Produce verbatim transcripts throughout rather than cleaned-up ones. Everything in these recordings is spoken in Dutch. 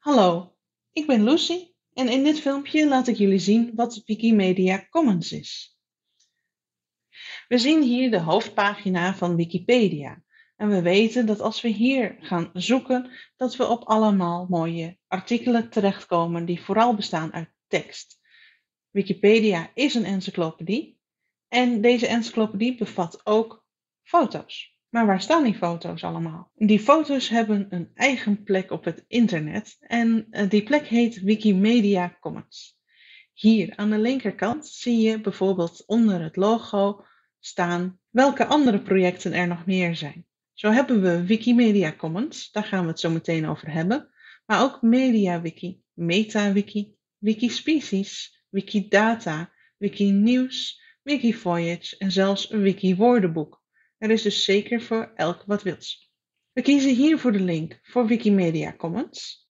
Hallo, ik ben Lucy en in dit filmpje laat ik jullie zien wat Wikimedia Commons is. We zien hier de hoofdpagina van Wikipedia en we weten dat als we hier gaan zoeken, dat we op allemaal mooie artikelen terechtkomen die vooral bestaan uit tekst. Wikipedia is een encyclopedie en deze encyclopedie bevat ook foto's. Maar waar staan die foto's allemaal? Die foto's hebben een eigen plek op het internet en die plek heet Wikimedia Commons. Hier aan de linkerkant zie je bijvoorbeeld onder het logo staan welke andere projecten er nog meer zijn. Zo hebben we Wikimedia Commons, daar gaan we het zo meteen over hebben, maar ook MediaWiki, MetaWiki, Wikispecies, Wikidata, Wikinews, Wikivoyage en zelfs een Wikiwoordenboek. Er is dus zeker voor elk wat wils. We kiezen hier voor de link voor Wikimedia Commons.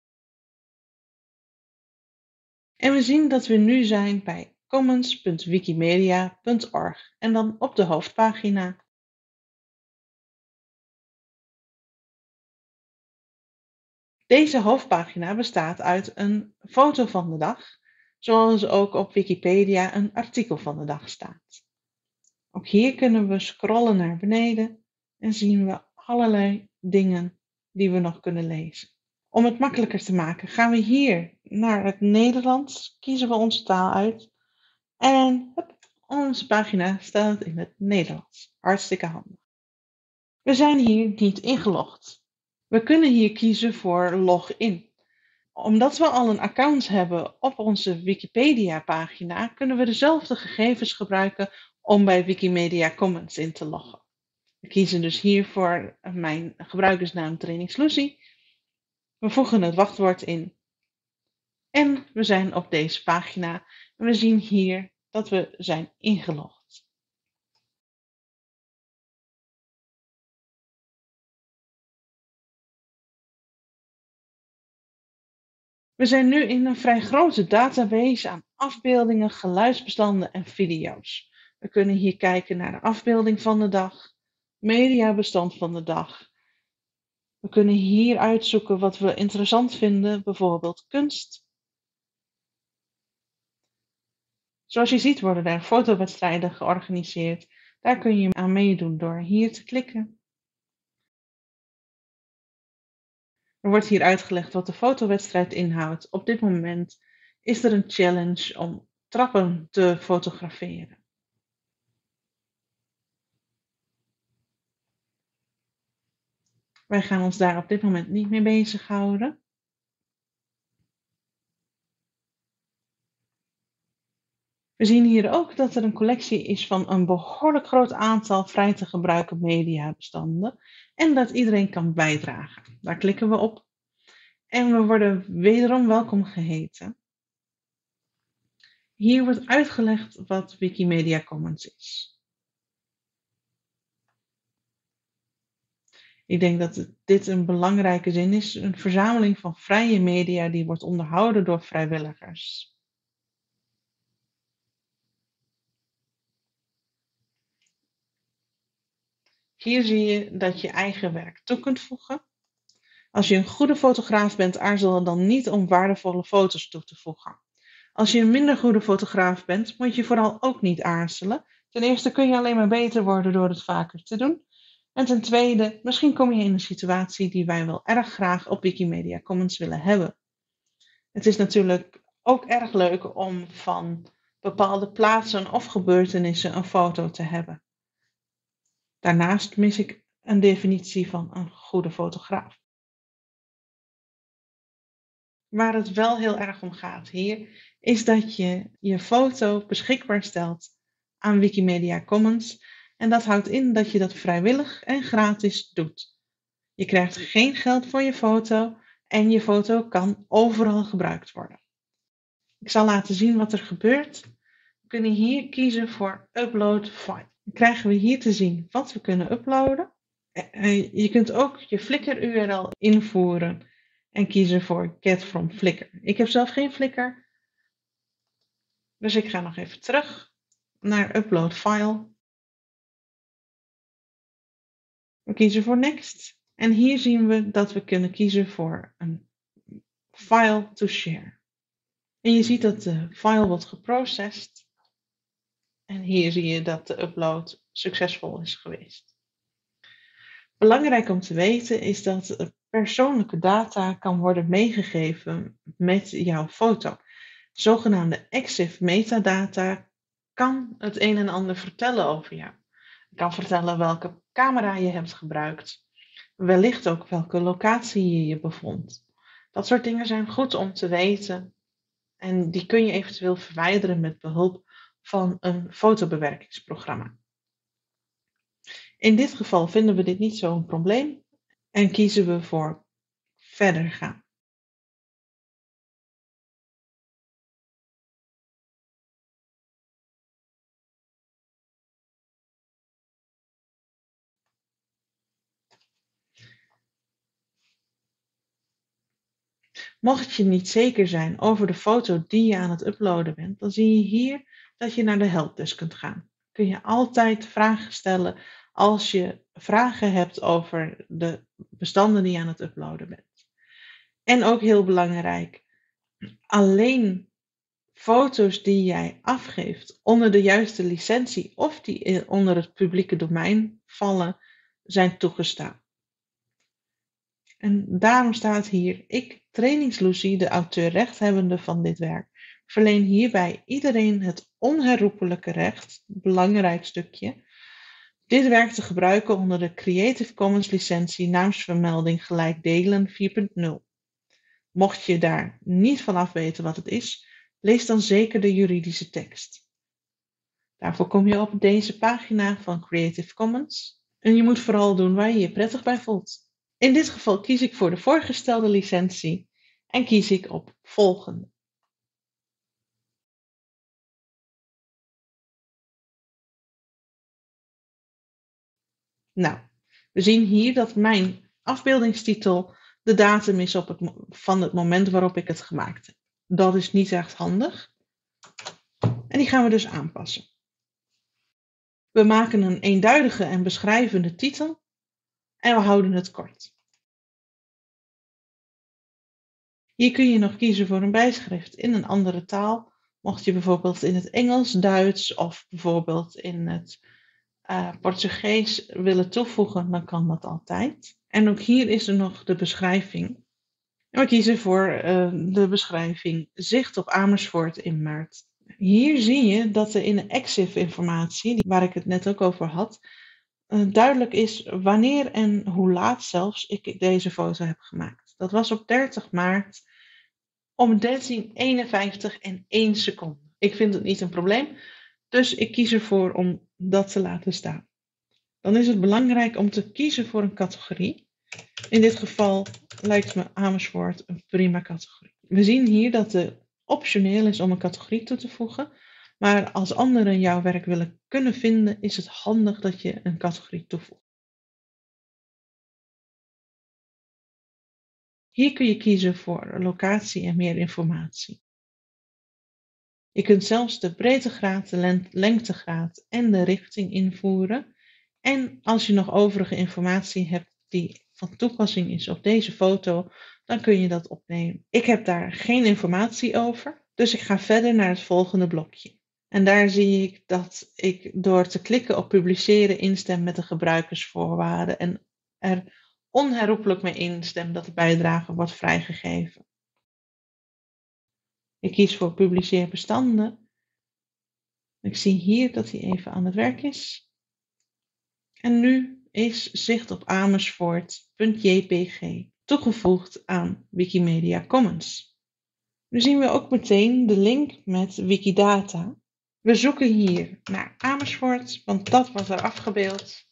En we zien dat we nu zijn bij commons punt wikimedia punt org en dan op de hoofdpagina. Deze hoofdpagina bestaat uit een foto van de dag, zoals ook op Wikipedia een artikel van de dag staat. Ook hier kunnen we scrollen naar beneden en zien we allerlei dingen die we nog kunnen lezen. Om het makkelijker te maken gaan we hier naar het Nederlands, kiezen we onze taal uit en hup, onze pagina staat in het Nederlands. Hartstikke handig. We zijn hier niet ingelogd. We kunnen hier kiezen voor login. Omdat we al een account hebben op onze Wikipedia pagina, kunnen we dezelfde gegevens gebruiken om bij Wikimedia Commons in te loggen. We kiezen dus hier voor mijn gebruikersnaam trainingslucy. We voegen het wachtwoord in. En we zijn op deze pagina en we zien hier dat we zijn ingelogd. We zijn nu in een vrij grote database aan afbeeldingen, geluidsbestanden en video's. We kunnen hier kijken naar de afbeelding van de dag, mediabestand van de dag. We kunnen hier uitzoeken wat we interessant vinden, bijvoorbeeld kunst. Zoals je ziet worden er fotowedstrijden georganiseerd. Daar kun je aan meedoen door hier te klikken. Er wordt hier uitgelegd wat de fotowedstrijd inhoudt. Op dit moment is er een challenge om trappen te fotograferen. Wij gaan ons daar op dit moment niet mee bezighouden. We zien hier ook dat er een collectie is van een behoorlijk groot aantal vrij te gebruiken mediabestanden en dat iedereen kan bijdragen. Daar klikken we op en we worden wederom welkom geheten. Hier wordt uitgelegd wat Wikimedia Commons is. Ik denk dat dit een belangrijke zin is, een verzameling van vrije media die wordt onderhouden door vrijwilligers. Hier zie je dat je eigen werk toe kunt voegen. Als je een goede fotograaf bent, aarzel dan niet om waardevolle foto's toe te voegen. Als je een minder goede fotograaf bent, moet je vooral ook niet aarzelen. Ten eerste kun je alleen maar beter worden door het vaker te doen. En ten tweede, misschien kom je in een situatie die wij wel erg graag op Wikimedia Commons willen hebben. Het is natuurlijk ook erg leuk om van bepaalde plaatsen of gebeurtenissen een foto te hebben. Daarnaast mis ik een definitie van een goede fotograaf. Waar het wel heel erg om gaat hier, is dat je je foto beschikbaar stelt aan Wikimedia Commons. En dat houdt in dat je dat vrijwillig en gratis doet. Je krijgt geen geld voor je foto en je foto kan overal gebruikt worden. Ik zal laten zien wat er gebeurt. We kunnen hier kiezen voor Upload File. Dan krijgen we hier te zien wat we kunnen uploaden. Je kunt ook je Flickr U R L invoeren en kiezen voor Get from Flickr. Ik heb zelf geen Flickr, dus ik ga nog even terug naar Upload File. We kiezen voor Next en hier zien we dat we kunnen kiezen voor een File to Share. En je ziet dat de file wordt geprocessed. En hier zie je dat de upload succesvol is geweest. Belangrijk om te weten is dat persoonlijke data kan worden meegegeven met jouw foto. Zogenaamde EXIF metadata kan het een en ander vertellen over jou. Het kan vertellen welke camera je hebt gebruikt. Wellicht ook welke locatie je je bevond. Dat soort dingen zijn goed om te weten. En die kun je eventueel verwijderen met behulp van een fotobewerkingsprogramma. In dit geval vinden we dit niet zo'n probleem en kiezen we voor verder gaan. Mocht je niet zeker zijn over de foto die je aan het uploaden bent, dan zie je hier dat je naar de helpdesk kunt gaan. Kun je altijd vragen stellen als je vragen hebt over de bestanden die je aan het uploaden bent. En ook heel belangrijk, alleen foto's die jij afgeeft onder de juiste licentie of die onder het publieke domein vallen, zijn toegestaan. En daarom staat hier, ik, Trainingsloesie, de auteur-rechthebbende van dit werk, verleen hierbij iedereen het onherroepelijke recht, belangrijk stukje, dit werk te gebruiken onder de Creative Commons licentie naamsvermelding gelijk delen vier punt nul. Mocht je daar niet vanaf weten wat het is, lees dan zeker de juridische tekst. Daarvoor kom je op deze pagina van Creative Commons en je moet vooral doen waar je je prettig bij voelt. In dit geval kies ik voor de voorgestelde licentie en kies ik op volgende. Nou, we zien hier dat mijn afbeeldingstitel de datum is op het, van het moment waarop ik het gemaakt heb. Dat is niet echt handig. En die gaan we dus aanpassen. We maken een eenduidige en beschrijvende titel en we houden het kort. Hier kun je nog kiezen voor een bijschrift in een andere taal. Mocht je bijvoorbeeld in het Engels, Duits of bijvoorbeeld in het uh, Portugees willen toevoegen, dan kan dat altijd. En ook hier is er nog de beschrijving. En we kiezen voor uh, de beschrijving Zicht op Amersfoort in maart. Hier zie je dat er in de EXIF-informatie, waar ik het net ook over had, uh, duidelijk is wanneer en hoe laat zelfs ik deze foto heb gemaakt. Dat was op dertig maart om dertien eenenvijftig en één seconde. Ik vind het niet een probleem, dus ik kies ervoor om dat te laten staan. Dan is het belangrijk om te kiezen voor een categorie. In dit geval lijkt me Amersfoort een prima categorie. We zien hier dat het optioneel is om een categorie toe te voegen, maar als anderen jouw werk willen kunnen vinden, is het handig dat je een categorie toevoegt. Hier kun je kiezen voor locatie en meer informatie. Je kunt zelfs de breedtegraad, de lengtegraad en de richting invoeren. En als je nog overige informatie hebt die van toepassing is op deze foto, dan kun je dat opnemen. Ik heb daar geen informatie over, dus ik ga verder naar het volgende blokje. En daar zie ik dat ik door te klikken op publiceren instem met de gebruikersvoorwaarden en er onherroepelijk mee instem dat de bijdrage wordt vrijgegeven. Ik kies voor publiceer bestanden. Ik zie hier dat hij even aan het werk is. En nu is Zicht op Amersfoort.jpg toegevoegd aan Wikimedia Commons. Nu zien we ook meteen de link met Wikidata. We zoeken hier naar Amersfoort, want dat wordt er afgebeeld.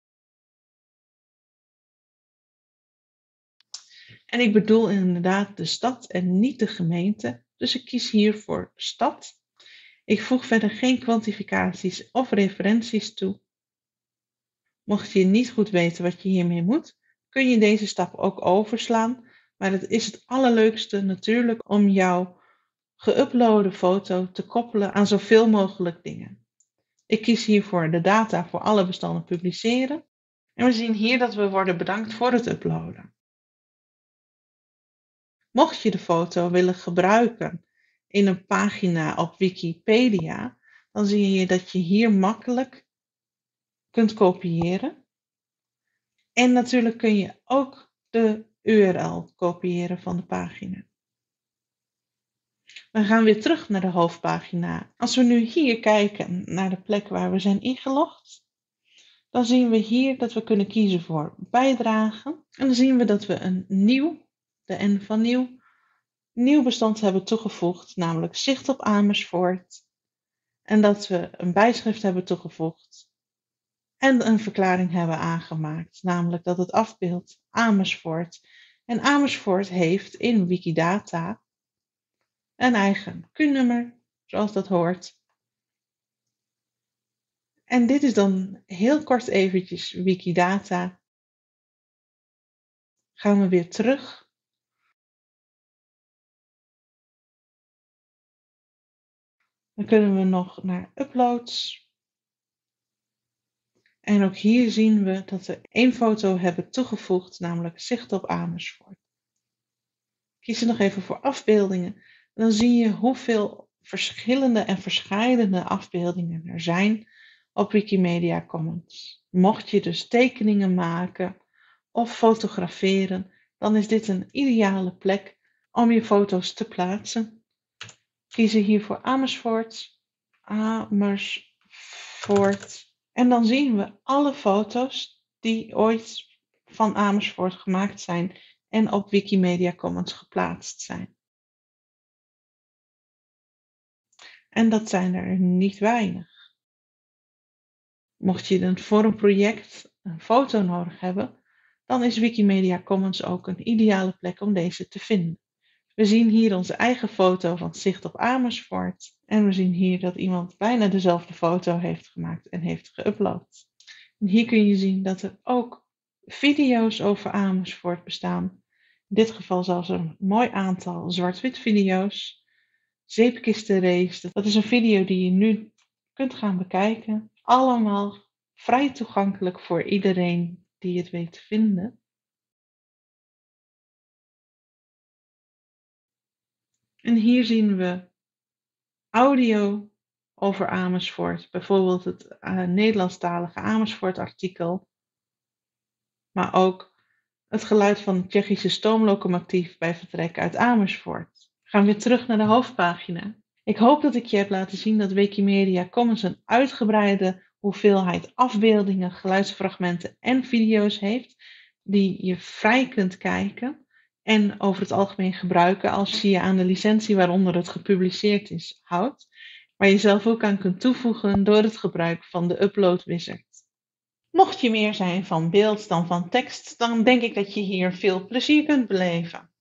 En ik bedoel inderdaad de stad en niet de gemeente, dus ik kies hier voor stad. Ik voeg verder geen kwantificaties of referenties toe. Mocht je niet goed weten wat je hiermee moet, kun je deze stap ook overslaan, maar het is het allerleukste natuurlijk om jouw geüploade foto te koppelen aan zoveel mogelijk dingen. Ik kies hiervoor de data voor alle bestanden publiceren en we zien hier dat we worden bedankt voor het uploaden. Mocht je de foto willen gebruiken in een pagina op Wikipedia, dan zie je dat je hier makkelijk kunt kopiëren. En natuurlijk kun je ook de U R L kopiëren van de pagina. We gaan weer terug naar de hoofdpagina. Als we nu hier kijken naar de plek waar we zijn ingelogd, dan zien we hier dat we kunnen kiezen voor bijdragen. En dan zien we dat we een nieuw, de N van nieuw, nieuw bestand hebben toegevoegd, namelijk zicht op Amersfoort. En dat we een bijschrift hebben toegevoegd en een verklaring hebben aangemaakt, namelijk dat het afbeeldt Amersfoort. En Amersfoort heeft in Wikidata een eigen Q nummer, zoals dat hoort. En dit is dan heel kort eventjes Wikidata. Gaan we weer terug. Dan kunnen we nog naar uploads. En ook hier zien we dat we één foto hebben toegevoegd, namelijk zicht op Amersfoort. Kies er nog even voor afbeeldingen. Dan zie je hoeveel verschillende en verscheidene afbeeldingen er zijn op Wikimedia Commons. Mocht je dus tekeningen maken of fotograferen, dan is dit een ideale plek om je foto's te plaatsen. Kies hier voor Amersfoort, Amersfoort. En dan zien we alle foto's die ooit van Amersfoort gemaakt zijn en op Wikimedia Commons geplaatst zijn. En dat zijn er niet weinig. Mocht je een, voor een project een foto nodig hebben, dan is Wikimedia Commons ook een ideale plek om deze te vinden. We zien hier onze eigen foto van zicht op Amersfoort. En we zien hier dat iemand bijna dezelfde foto heeft gemaakt en heeft geüpload. En hier kun je zien dat er ook video's over Amersfoort bestaan. In dit geval zelfs een mooi aantal zwart-wit video's. Zeepkistenrace, dat is een video die je nu kunt gaan bekijken. Allemaal vrij toegankelijk voor iedereen die het weet te vinden. En hier zien we audio over Amersfoort. Bijvoorbeeld het uh, Nederlandstalige Amersfoort artikel. Maar ook het geluid van het Tsjechische stoomlocomotief bij vertrek uit Amersfoort. We gaan weer terug naar de hoofdpagina. Ik hoop dat ik je heb laten zien dat Wikimedia Commons een uitgebreide hoeveelheid afbeeldingen, geluidsfragmenten en video's heeft, die je vrij kunt kijken en over het algemeen gebruiken als je je aan de licentie waaronder het gepubliceerd is houdt, waar je zelf ook aan kunt toevoegen door het gebruik van de Upload Wizard. Mocht je meer zijn van beeld dan van tekst, dan denk ik dat je hier veel plezier kunt beleven.